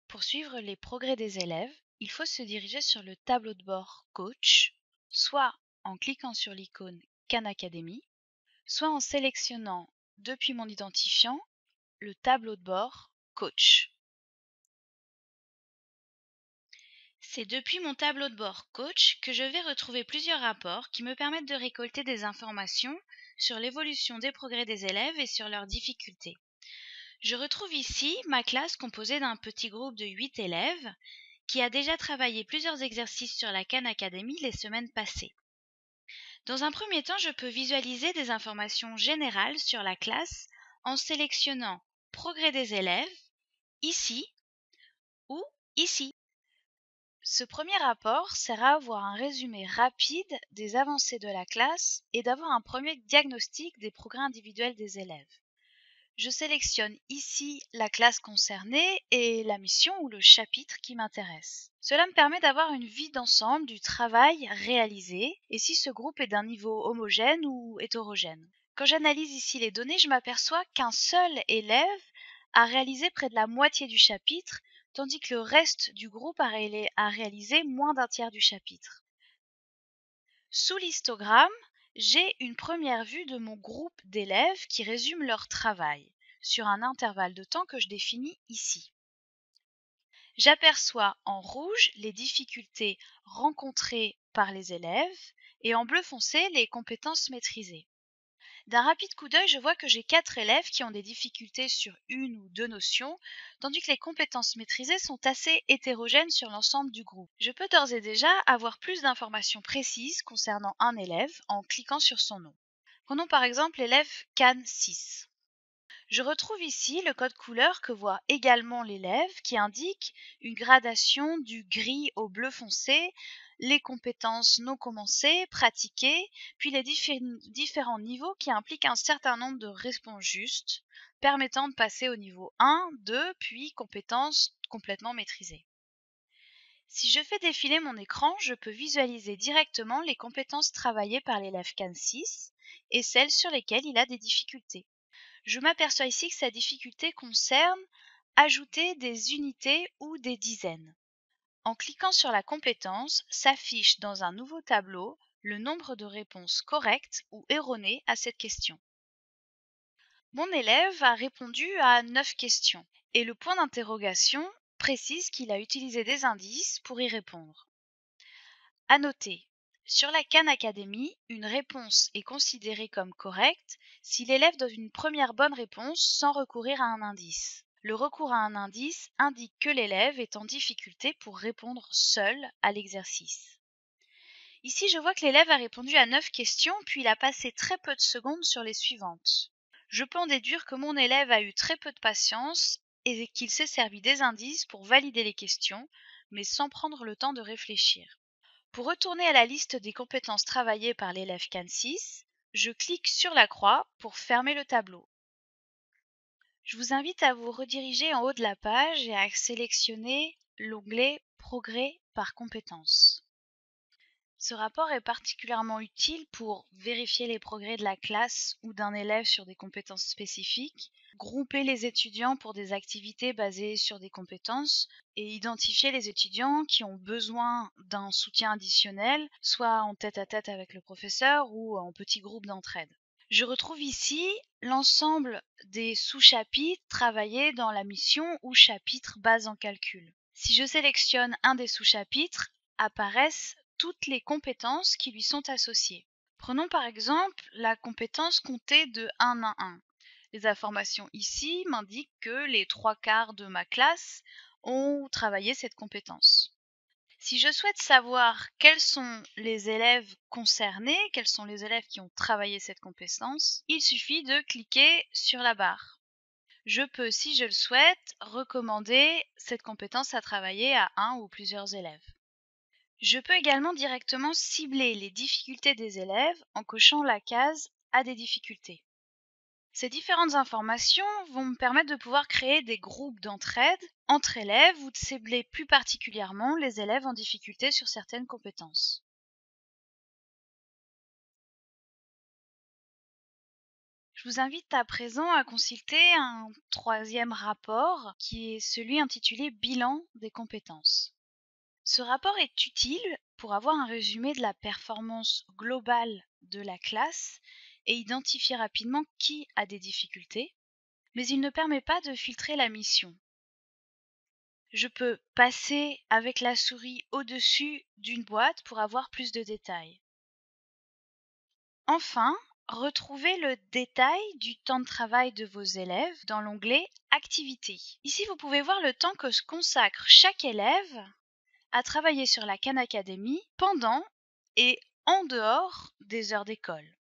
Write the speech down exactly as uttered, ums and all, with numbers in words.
Pour suivre les progrès des élèves, il faut se diriger sur le tableau de bord Coach, soit en cliquant sur l'icône Khan Academy, soit en sélectionnant depuis mon identifiant le tableau de bord Coach. C'est depuis mon tableau de bord Coach que je vais retrouver plusieurs rapports qui me permettent de récolter des informations sur l'évolution des progrès des élèves et sur leurs difficultés. Je retrouve ici ma classe composée d'un petit groupe de huit élèves qui a déjà travaillé plusieurs exercices sur la Khan Academy les semaines passées. Dans un premier temps, je peux visualiser des informations générales sur la classe en sélectionnant Progrès des élèves, ici ou ici. Ce premier rapport sert à avoir un résumé rapide des avancées de la classe et d'avoir un premier diagnostic des progrès individuels des élèves. Je sélectionne ici la classe concernée et la mission ou le chapitre qui m'intéresse. Cela me permet d'avoir une vue d'ensemble du travail réalisé et si ce groupe est d'un niveau homogène ou hétérogène. Quand j'analyse ici les données, je m'aperçois qu'un seul élève a réalisé près de la moitié du chapitre, tandis que le reste du groupe a, ré a réalisé moins d'un tiers du chapitre. Sous l'histogramme, j'ai une première vue de mon groupe d'élèves qui résume leur travail, sur un intervalle de temps que je définis ici. J'aperçois en rouge les difficultés rencontrées par les élèves et en bleu foncé les compétences maîtrisées. D'un rapide coup d'œil, je vois que j'ai quatre élèves qui ont des difficultés sur une ou deux notions, tandis que les compétences maîtrisées sont assez hétérogènes sur l'ensemble du groupe. Je peux d'ores et déjà avoir plus d'informations précises concernant un élève en cliquant sur son nom. Prenons par exemple l'élève Khan six. Je retrouve ici le code couleur que voit également l'élève qui indique une gradation du gris au bleu foncé, les compétences non commencées, pratiquées, puis les différents niveaux qui impliquent un certain nombre de réponses justes, permettant de passer au niveau un, deux, puis compétences complètement maîtrisées. Si je fais défiler mon écran, je peux visualiser directement les compétences travaillées par l'élève Khan six et celles sur lesquelles il a des difficultés. Je m'aperçois ici que sa difficulté concerne ajouter des unités ou des dizaines. En cliquant sur la compétence, s'affiche dans un nouveau tableau le nombre de réponses correctes ou erronées à cette question. Mon élève a répondu à neuf questions et le point d'interrogation précise qu'il a utilisé des indices pour y répondre. À noter, sur la Khan Academy, une réponse est considérée comme correcte si l'élève donne une première bonne réponse sans recourir à un indice. Le recours à un indice indique que l'élève est en difficulté pour répondre seul à l'exercice. Ici, je vois que l'élève a répondu à neuf questions, puis il a passé très peu de secondes sur les suivantes. Je peux en déduire que mon élève a eu très peu de patience et qu'il s'est servi des indices pour valider les questions, mais sans prendre le temps de réfléchir. Pour retourner à la liste des compétences travaillées par l'élève Khan six, je clique sur la croix pour fermer le tableau. Je vous invite à vous rediriger en haut de la page et à sélectionner l'onglet « Progrès par compétences ». Ce rapport est particulièrement utile pour vérifier les progrès de la classe ou d'un élève sur des compétences spécifiques, grouper les étudiants pour des activités basées sur des compétences et identifier les étudiants qui ont besoin d'un soutien additionnel, soit en tête-à-tête avec le professeur ou en petit groupe d'entraide. Je retrouve ici l'ensemble des sous-chapitres travaillés dans la mission ou chapitre base en calcul. Si je sélectionne un des sous-chapitres, apparaissent toutes les compétences qui lui sont associées. Prenons par exemple la compétence compter de un à un. Les informations ici m'indiquent que les trois quarts de ma classe ont travaillé cette compétence. Si je souhaite savoir quels sont les élèves concernés, quels sont les élèves qui ont travaillé cette compétence, il suffit de cliquer sur la barre. Je peux, si je le souhaite, recommander cette compétence à travailler à un ou plusieurs élèves. Je peux également directement cibler les difficultés des élèves en cochant la case « A des difficultés ». Ces différentes informations vont me permettre de pouvoir créer des groupes d'entraide entre élèves ou de cibler plus particulièrement les élèves en difficulté sur certaines compétences. Je vous invite à présent à consulter un troisième rapport qui est celui intitulé Bilan des compétences. Ce rapport est utile pour avoir un résumé de la performance globale de la classe et identifier rapidement qui a des difficultés, mais il ne permet pas de filtrer la mission. Je peux passer avec la souris au-dessus d'une boîte pour avoir plus de détails. Enfin, retrouvez le détail du temps de travail de vos élèves dans l'onglet Activités. Ici, vous pouvez voir le temps que se consacre chaque élève à travailler sur la Khan Academy pendant et en dehors des heures d'école.